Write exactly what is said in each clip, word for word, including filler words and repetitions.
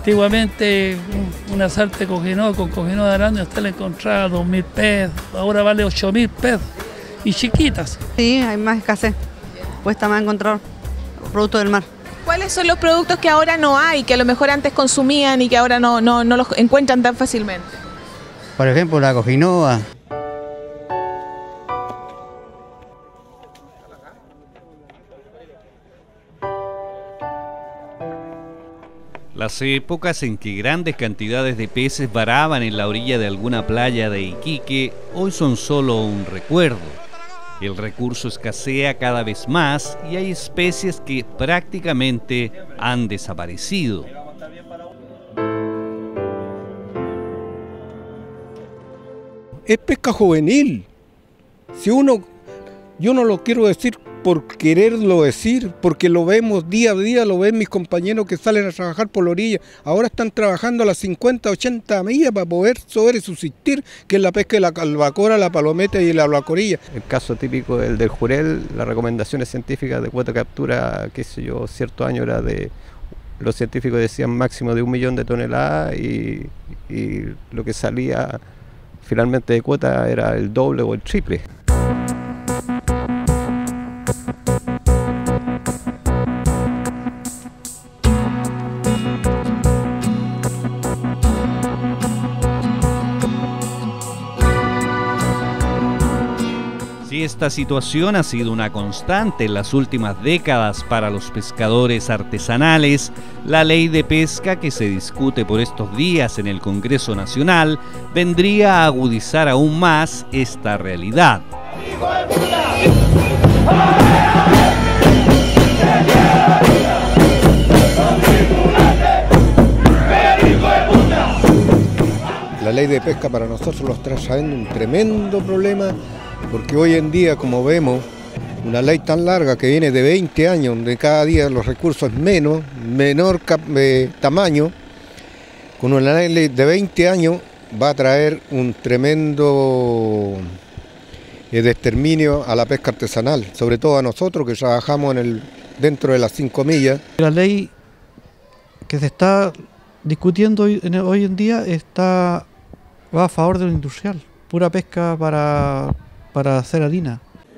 Antiguamente una sarta de cojinoa con cojinoa de arándano usted la encontraba a dos mil pesos, ahora vale ocho mil pesos y chiquitas. Sí, hay más escasez, cuesta más encontrar productos del mar. ¿Cuáles son los productos que ahora no hay, que a lo mejor antes consumían y que ahora no, no, no los encuentran tan fácilmente? Por ejemplo, la cojinoa. Las épocas en que grandes cantidades de peces varaban en la orilla de alguna playa de Iquique hoy son solo un recuerdo. El recurso escasea cada vez más y hay especies que prácticamente han desaparecido. Es pesca juvenil. Si uno, yo no lo quiero decir por quererlo decir, porque lo vemos día a día, lo ven mis compañeros que salen a trabajar por la orilla. Ahora están trabajando a las cincuenta, ochenta millas para poder sobresubsistir, que es la pesca de la albacora, la palometa y la albacorilla. El caso típico del, del jurel, las recomendaciones científicas de cuota de captura, qué sé yo, cierto año era de, los científicos decían máximo de un millón de toneladas y, y lo que salía finalmente de cuota era el doble o el triple. Si esta situación ha sido una constante en las últimas décadas para los pescadores artesanales, la ley de pesca que se discute por estos días en el Congreso Nacional vendría a agudizar aún más esta realidad. La ley de pesca para nosotros lo está trayendo un tremendo problema, porque hoy en día, como vemos, una ley tan larga que viene de veinte años, donde cada día los recursos menos, menor eh, tamaño, con una ley de veinte años va a traer un tremendo eh, exterminio a la pesca artesanal, sobre todo a nosotros que trabajamos en el, dentro de las cinco millas. La ley que se está discutiendo hoy en, hoy en día está, va a favor de lo industrial, pura pesca para... para hacer harina.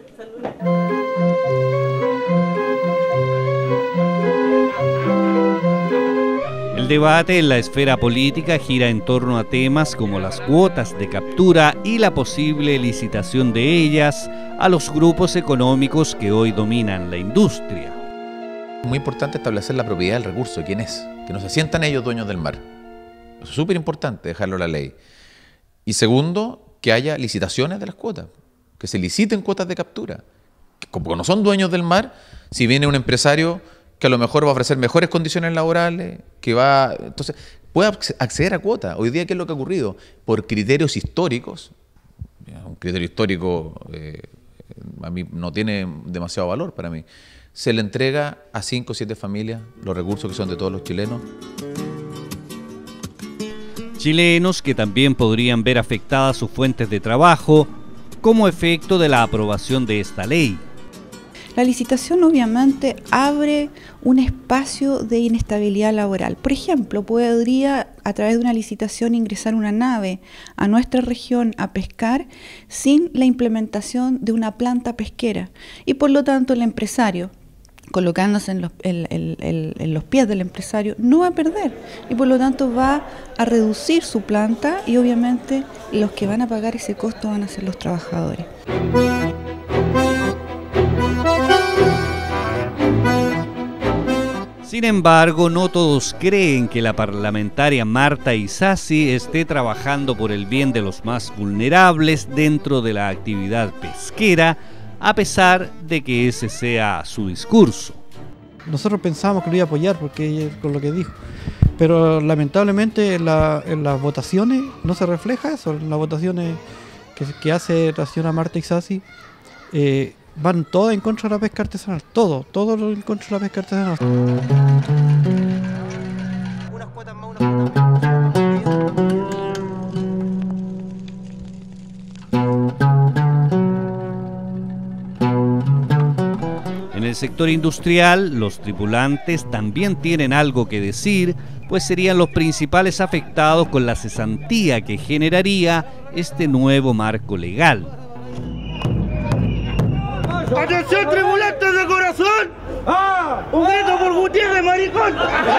El debate en la esfera política gira en torno a temas como las cuotas de captura y la posible licitación de ellas a los grupos económicos que hoy dominan la industria. Es muy importante establecer la propiedad del recurso, quién es, que no se sientan ellos dueños del mar. Eso es súper importante, dejarlo en la ley. Y segundo, que haya licitaciones de las cuotas, que se liciten cuotas de captura. Como no son dueños del mar, si viene un empresario que a lo mejor va a ofrecer mejores condiciones laborales, que va, entonces puede acceder a cuotas. Hoy día, ¿qué es lo que ha ocurrido? Por criterios históricos, un criterio histórico eh, a mí no tiene demasiado valor para mí, se le entrega a cinco o siete familias los recursos que son de todos los chilenos. Chilenos que también podrían ver afectadas sus fuentes de trabajo como efecto de la aprobación de esta ley. La licitación obviamente abre un espacio de inestabilidad laboral. Por ejemplo, podría a través de una licitación ingresar una nave a nuestra región a pescar sin la implementación de una planta pesquera y por lo tanto el empresario, colocándose en los, en, en, en, en los pies del empresario, no va a perder y por lo tanto va a reducir su planta y obviamente los que van a pagar ese costo van a ser los trabajadores. Sin embargo, no todos creen que la parlamentaria Marta Isasi esté trabajando por el bien de los más vulnerables dentro de la actividad pesquera, a pesar de que ese sea su discurso. Nosotros pensábamos que lo iba a apoyar porque con lo que dijo, pero lamentablemente en, la, en las votaciones no se refleja eso. En las votaciones que, que hace la señora Marta Isasi eh, van todas en contra de la pesca artesanal, todo, todo en contra de la pesca artesanal. Unas cuotas más, unas cuotas más. En el el sector industrial, los tripulantes también tienen algo que decir, pues serían los principales afectados con la cesantía que generaría este nuevo marco legal. ¡Atención, tripulantes de corazón! ¡Ah! ¡Un grito por Gutiérrez, maricón!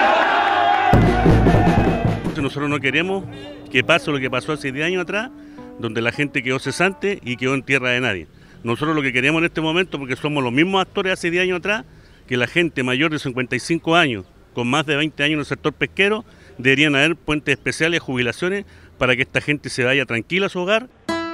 Nosotros no queremos que pase lo que pasó hace diez años atrás, donde la gente quedó cesante y quedó en tierra de nadie. Nosotros lo que queremos en este momento, porque somos los mismos actores hace diez años atrás, que la gente mayor de cincuenta y cinco años, con más de veinte años en el sector pesquero, deberían haber puentes especiales, jubilaciones, para que esta gente se vaya tranquila a su hogar.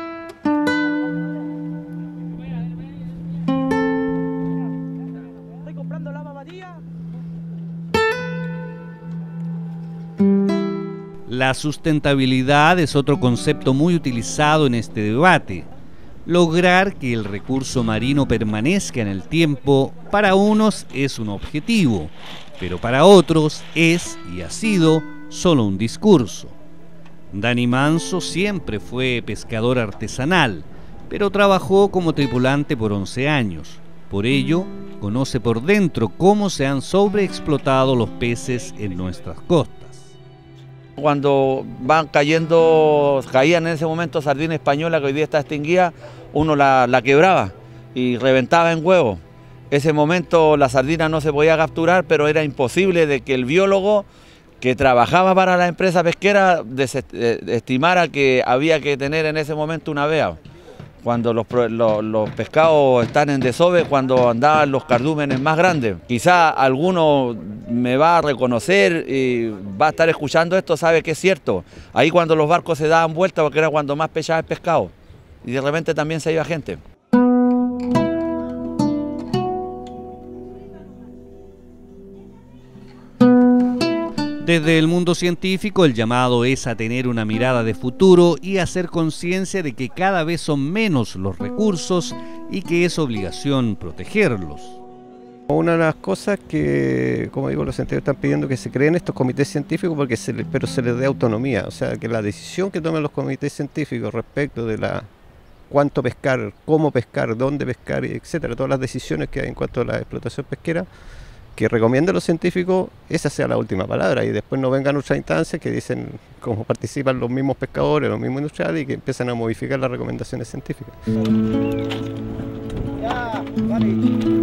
La sustentabilidad es otro concepto muy utilizado en este debate. Lograr que el recurso marino permanezca en el tiempo para unos es un objetivo, pero para otros es y ha sido solo un discurso. Dani Manso siempre fue pescador artesanal, pero trabajó como tripulante por once años. Por ello, conoce por dentro cómo se han sobreexplotado los peces en nuestras costas. Cuando van cayendo, caían en ese momento sardina española que hoy día está extinguida, uno la, la quebraba y reventaba en huevo. Ese momento la sardina no se podía capturar, pero era imposible de que el biólogo que trabajaba para la empresa pesquera estimara que había que tener en ese momento una vea. Cuando los, los, los pescados están en desove, cuando andaban los cardúmenes más grandes. Quizá alguno me va a reconocer y va a estar escuchando esto, sabe que es cierto. Ahí cuando los barcos se daban vuelta, porque era cuando más pesaba el pescado. Y de repente también se iba gente. Desde el mundo científico, el llamado es a tener una mirada de futuro y hacer conciencia de que cada vez son menos los recursos y que es obligación protegerlos. Una de las cosas que, como digo, los científicos están pidiendo que se creen estos comités científicos, porque se les, pero se les dé autonomía, o sea, que la decisión que tomen los comités científicos respecto de la cuánto pescar, cómo pescar, dónde pescar, etcétera, todas las decisiones que hay en cuanto a la explotación pesquera, que recomienden los científicos, esa sea la última palabra, y después no vengan otras instancias que dicen cómo participan los mismos pescadores, los mismos industriales, y que empiezan a modificar las recomendaciones científicas. Ya, vale.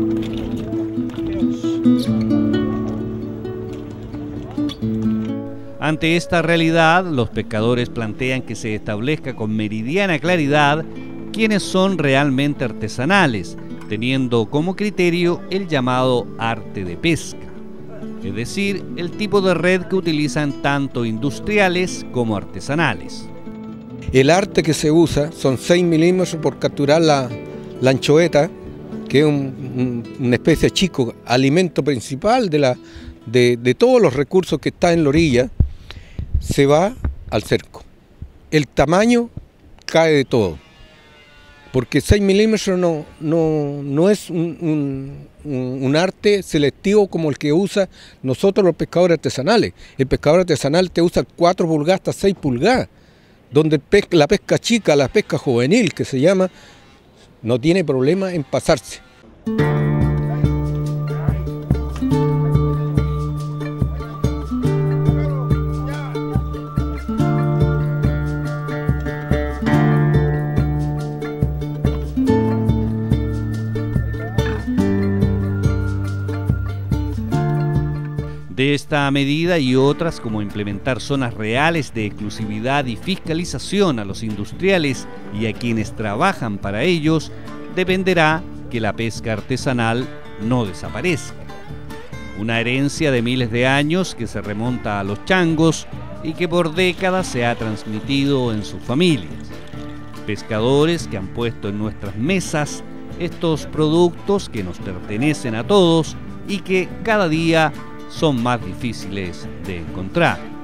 Ante esta realidad, los pescadores plantean que se establezca con meridiana claridad quiénes son realmente artesanales, teniendo como criterio el llamado arte de pesca, es decir, el tipo de red que utilizan tanto industriales como artesanales. El arte que se usa son seis milímetros por capturar la, la anchoeta, que es un, un, una especie chico, alimento principal de, la, de, de todos los recursos que está en la orilla, se va al cerco. El tamaño cae de todo. Porque seis milímetros no, no, no es un, un, un arte selectivo como el que usa nosotros los pescadores artesanales. El pescador artesanal te usa cuatro pulgadas hasta seis pulgadas, donde el pesca, la pesca chica, la pesca juvenil que se llama, no tiene problema en pasarse. De esta medida y otras, como implementar zonas reales de exclusividad y fiscalización a los industriales y a quienes trabajan para ellos, dependerá que la pesca artesanal no desaparezca. Una herencia de miles de años que se remonta a los changos y que por décadas se ha transmitido en sus familias. Pescadores que han puesto en nuestras mesas estos productos que nos pertenecen a todos y que cada día son más difíciles de encontrar.